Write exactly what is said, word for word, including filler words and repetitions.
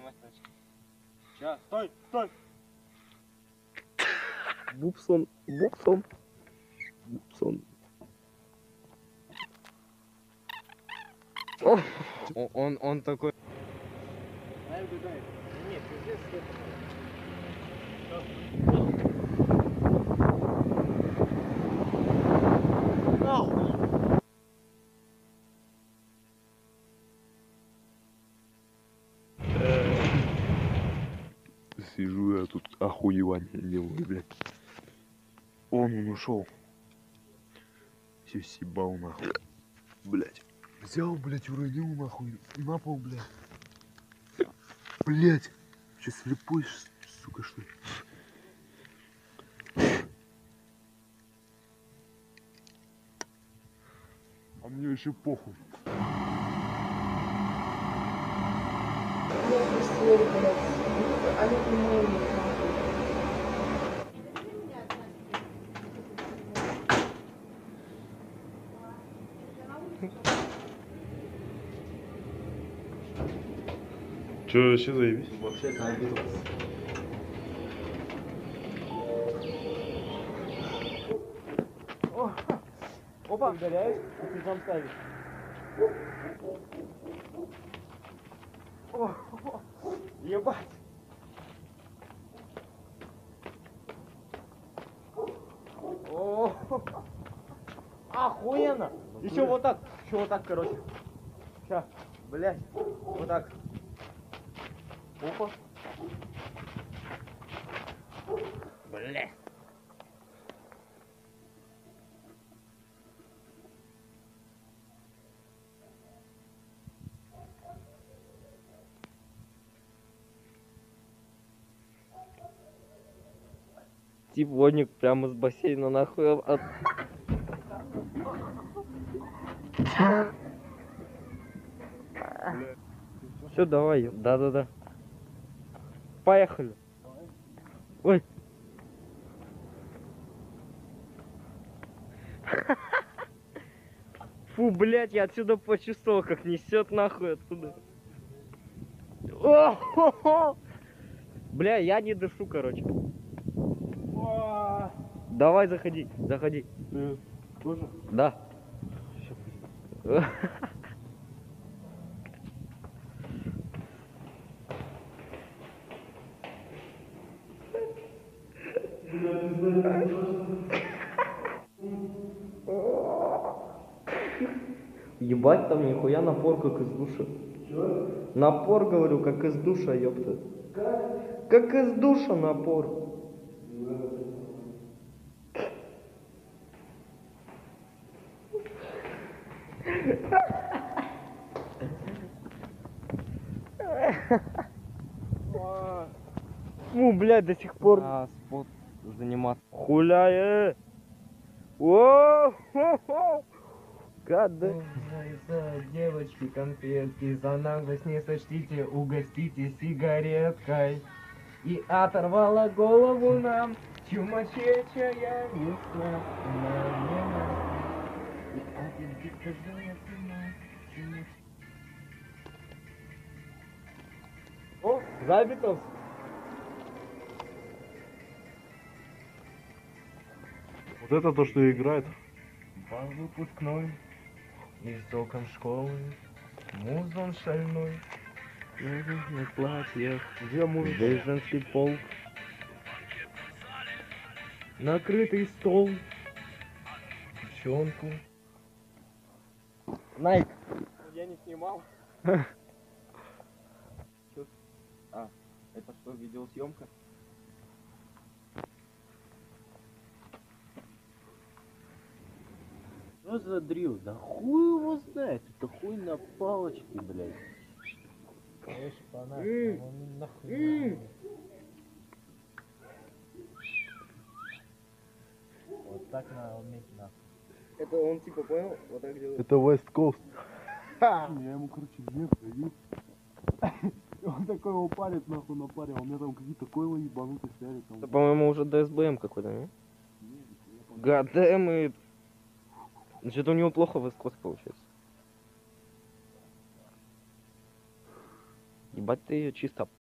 снимать начал. Сейчас, стой, стой! Бубсон, Бубсон, Бубсон. О, он, он такой. Дай убегай. Нет, пиздец, что Сижу я тут охуевание делаю, блядь. Он, он ушел. Все съебал нахуй. Блядь. Взял, блядь, уронил нахуй. На пол, блядь. Блядь. Че, слепой, сука, что ли? А мне еще похуй. Че, вообще заебись? вообще заебись. Опа, удаляешь, и ты сам ставишь. О, о, ебать. О, охуенно. Еще вот так, еще вот так, короче. Сейчас, блядь, вот так. Опа. Блядь. Тип водник прямо с бассейна нахуй от... Все, давай, да-да-да. Поехали. Ой. Фу, блядь, я отсюда почувствовал, как несет нахуй оттуда. О-хо-хо! Бля, я не дышу, короче. Давай, заходи, заходи. Ты тоже? Да. Ебать, там нихуя напор, как из душа. Чего? Напор, говорю, как из душа, ёпта. Как? Как из душа напор. Фу, блядь, до сих пор. А, спот заниматься. Хуляе. О-хо-хо. Гады. За девочки конфетки, за наглость не сочтите, угостите сигареткой. И оторвала голову нам чумачечая весна. И один дико О, забитов. Вот это то, что играет. по выпускной из окон школы музон шальной. На платьях. Где муж? Здесь женский полк. Накрытый стол. Девчонку. Найк. Я не снимал. А, это что, видеосъемка? Что за дрил? Да хуй его знает. Это хуй на палочке, блядь. Конечно, фанат, он нахуй. Вот так надо уметь нахуй. Это он типа понял? Вот так делает. Это West Coast. Я ему, короче, нет, даю. И он такой его парит нахуй на паре. У меня там какие-то койлы ебанутые стояли. Там... Это, по-моему, уже ДСБМ какой-то, не? God damn it. Значит, у него плохо West Coast получается. Ебать, ты ее чисто